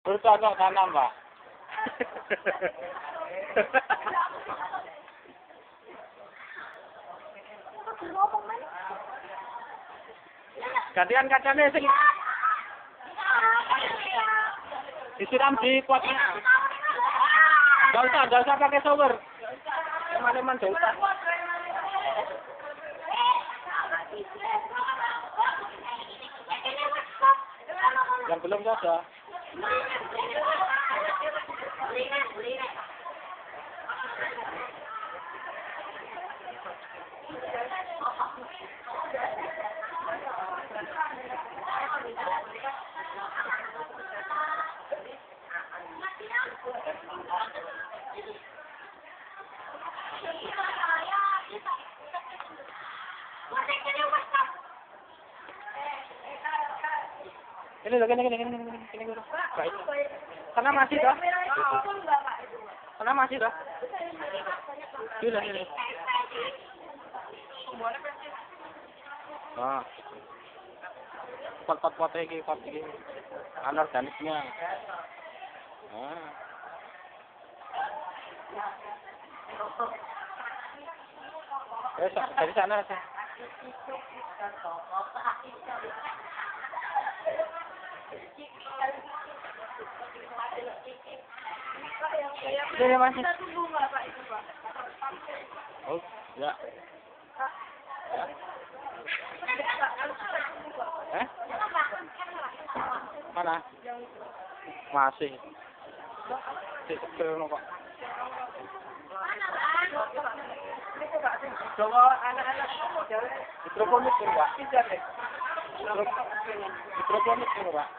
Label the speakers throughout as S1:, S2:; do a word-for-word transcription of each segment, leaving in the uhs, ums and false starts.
S1: Bercocok tanam, Pak. Gantian kacanya sing disiram di potnya. Gak usah, gak usah pakai shower. Teman-teman gak usah. Yang belum saja. Ini loh, ini, ini, ini, ini, ini, ini, baik. Karena masih dah. Karena masih dah. Ini, ini. Nah, pot-pot ini, pot ini, anorganiknya. Nah. Eh, dari sana aja. Ini masih. Oh, ya. Eh? Mana? Masih. Sekecil kok. Coba anak-anak hidroponik enggak? Hidroponik enggak?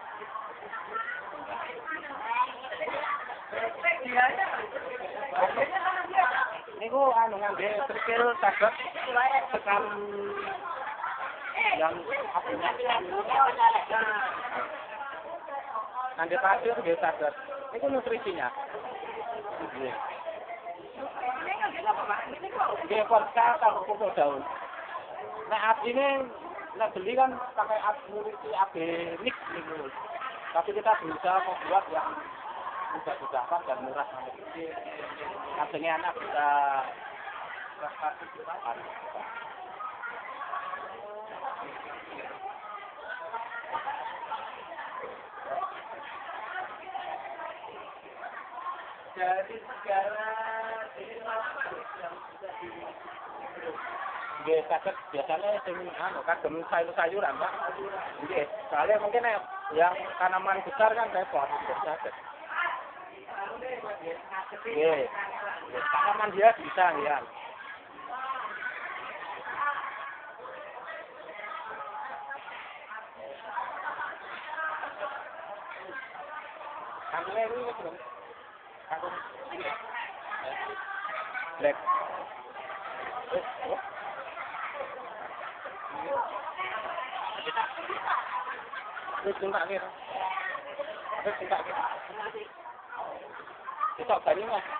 S1: Niku anu ngangge skill saged tekan yang apa ngangge pasir nggih saged. Niku nutrisinya. Nggih. Nggih porka karo pupuk daun. Nek asline nek beli kan pakai nutrisi organik niku. Tapi kita berusaha membuat yang mudah-mudahan dan murah sampai kecil. Katanya anak bisa jadi segala nggih saged biasanya sing anu kagem sayur-sayuran, Pak. Nggih, soalnya mungkin yang tanaman besar kan repot, saged. Nggih. Tanaman dia bisa ya. Kangkungnya ini belum. Kangkung ini. Black. Terus tuntak kira. Terus tuntak kira. Kita balik mas.